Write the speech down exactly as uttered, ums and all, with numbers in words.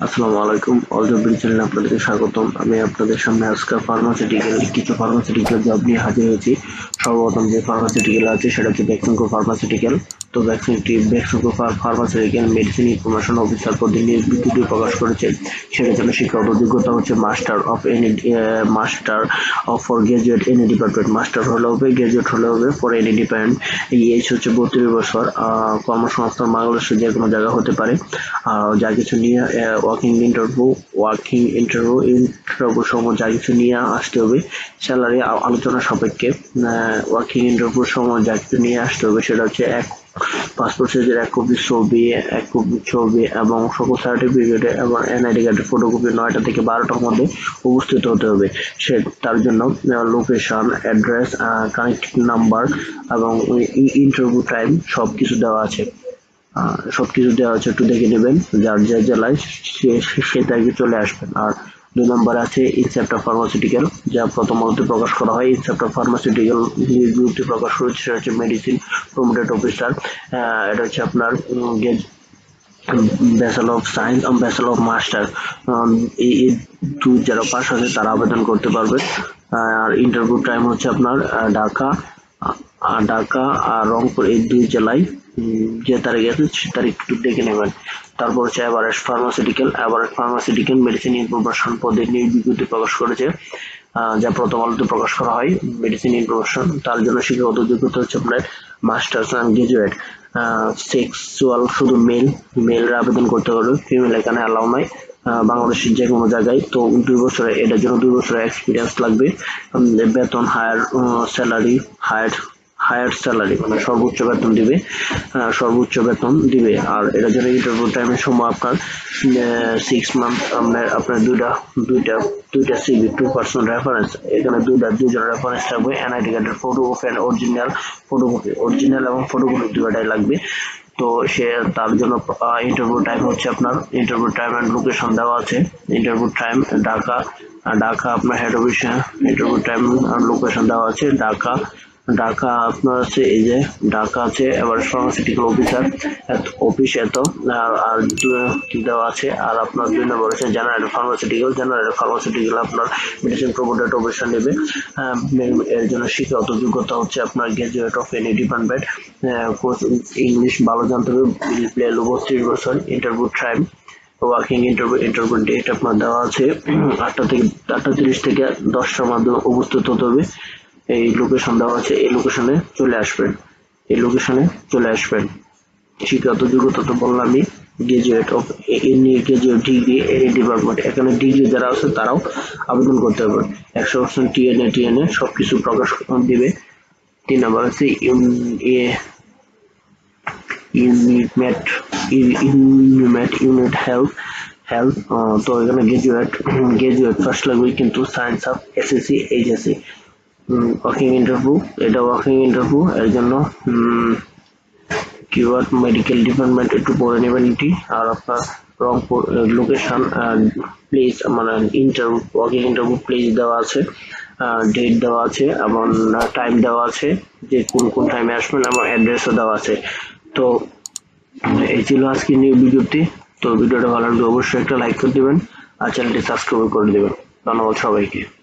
আসসালামু আলাইকুম all job চ্যানেলে আপনাদেরকে স্বাগতম। আমি আপনাদের সামনে আজকে ফার্মাসিউটিক্যাল কিছু ফার্মাসিউটিক্যাল জব নিয়ে হাজির হয়েছি। সর্বপ্রথম যে ফার্মাসিউটিক্যাল আছে সেটা হচ্ছে বেক্সিমকো ফার্মাসিউটিক্যাল। তো বেক্সিমটি Beximco pharmaceutical medicine information officer পদে নিয়ে বিজ্ঞপ্তি প্রকাশ করেছে। সেটার জন্য শিক্ষাগত যোগ্যতা হচ্ছে master of any master of for graduate any department. Master হলে হবে, গ্রাজুয়েট হলে হবে ফর এনি ডিপার্টমেন্ট। এই এজ হচ্ছে বত্রিশ বছর। কর্মসংস্থান বাংলাদেশের যে কোনো জায়গা হতে পারে। আর যা কিছু নিয়ে working interview working interview interview সময় যা কিছু নিয়ে আসতে হবে, স্যালারি আলোচনা সাপেক্ষে ওয়ার্কিং ইন্টারভিউ সময় যা কিছু নিয়ে আসতে হবে সেটা হচ্ছে এক পাসপোর্ট সাইজের এক কপি ছবি এক কপি ছবি এবং সকল সার্টিফিকেট এবং এনআইডি কার্ডের ফটোকপি নয়টা থেকে বারোটার মধ্যে উপস্থিত হতে হবে। সে তার জন্য লোকেশন, অ্যাড্রেস, কানেক্টিং নাম্বার এবং ইন্টারভিউ টাইম সব কিছু দেওয়া আছে। সবকিছু দেওয়া আছে, একটু দেখে নেবেন। যার যে জেলায় সে সে তারিখে চলে আসবেন। আর দুই নম্বর আছে ইনসেপ্টার ফার্মাসিউটিক্যাল, যা প্রথম আলোতে প্রকাশ করা হয়। ইনসেপ্টার ফার্মাসিউটিক্যাল বিজ্ঞপ্তি প্রকাশ করেছে, সেটা হচ্ছে মেডিসিন প্রমোটেড অফিসার। এটা হচ্ছে আপনার ব্যাচেলর অফ সায়েন্স এবং ব্যাচেলর অফ মাস্টার, এই দুই যারা পাস আছে তারা আবেদন করতে পারবে। আর ইন্টারভিউ টাইম হচ্ছে আপনার ঢাকা ঢাকা আর রংপুর এই দুই জেলায় যে তারিখ আছে সে তারিখ একটু দেখে নেবেন। তারপর হচ্ছে Everest pharmaceutical. Everest pharmaceutical medicine information পদে নিয়ে বিজ্ঞপ্তি প্রকাশ করেছে, যা প্রথম আলোতে প্রকাশ করা হয়। মেডিসিন ইনফরমেশন, তার জন্য শিক্ষাগত যোগ্যতা হচ্ছে আপনার মাস্টার্স অ্যান্ড গ্রাজুয়েট। সেক্সুয়াল শুধু মেল মেলরা আবেদন করতে পারবে, ফিমেল এখানে অ্যালাউ নাই বাংলাদেশের যে কোনো জায়গায়। তো দুই বছরের এটার জন্য দুই বছরের এক্সপিরিয়েন্স লাগবে। বেতন higher salary higher higher salary মানে সর্বোচ্চ বেতন দিবে সর্বোচ্চ বেতন দিবে। আর এটার জন্য ইন্টারভিউ টাইমের সময় আপনার সিক্স মান্থ আপনার আপনার দুইটা দুইটা দুইটা সিবি টু পার্সেন্ট রেফারেন্স, এখানে দুইটা দুইজন রেফারেন্স থাকবে। এনআইডি কার্ডের photocopy and original photocopy original এবং ফটোকপি দুইটাই লাগবে। তো সে তার জন্য ইন্টারভিউ টাইম হচ্ছে আপনার ইন্টারভিউ টাইম অ্যান্ড লোকেশন দেওয়া আছে। ইন্টারভিউ টাইম ঢাকা ঢাকা আপনার হেড অফিসে ইন্টারভিউ টাইম আর লোকেশন দেওয়া আছে। ঢাকা ঢাকা আপনার আছে এই যে ঢাকা আছে এবার ফার্মাসিউটিক্যাল অফিসার অফিস এত আর দেওয়া আছে। আর আপনার দুই নম্বর আছে জেনারেল ফার্মাসিউটিক্যাল। জেনারেল ফার্মাসিউটিক্যাল আপনার মেডিসিন প্রমোটেড অফিসার নেবে। এর জন্য শিক্ষাগত যোগ্যতা হচ্ছে আপনার graduate of any department, English ভালো জানতে হবে, বত্রিশ বছর। Interview time working interview interview date আপনার দেওয়া আছে আটটা থেকে আটটা তিরিশ থেকে দশটার মাধ্যমে উপস্থিত হতে হবে। এই লোকেশন দেওয়া আছে, এই লোকেশনে চলে আসবেন এই লোকেশনে চলে আসবেন। শিক্ষাগত যোগ্যতা তো বললামই, graduate of any graduate degree any department. এখানে ডিগ্রি যারা আছে তারাও আবেদন করতে পারবেন। একশো পার্সেন্ট টিএনএ টিএনএ সবকিছু প্রকাশ দিবে। তিন নম্বর আছে unit unit unit health health তো এখানে গ্রাজুয়েট গ্রাজুয়েট ফার্স্ট লাগবে, কিন্তু science of SSC HSC. Working interview, এটা ওয়ার্কিং ইন্টারভিউ এর জন্য কিওয়ার্ড মেডিকেল ডিপার্টমেন্ট একটু পড়ে নেবেন এটি। আর আপনার রংপুর লোকেশন প্লেস মানে ইন্টারভিউ ওয়ার্কিং ইন্টারভিউ প্লেস দেওয়া আছে, ডেট দেওয়া আছে এবং টাইম দেওয়া আছে যে কোন কোন টাইমে আসবেন এবং অ্যাড্রেসও দেওয়া আছে। তো এই ছিল আজকে নিউ বিজ্ঞপ্তি। তো ভিডিওটা ভালো লাগলে অবশ্যই একটা লাইক করে দিবেন আর চ্যানেলটি সাবস্ক্রাইব করে দিবেন। ধন্যবাদ সবাইকে।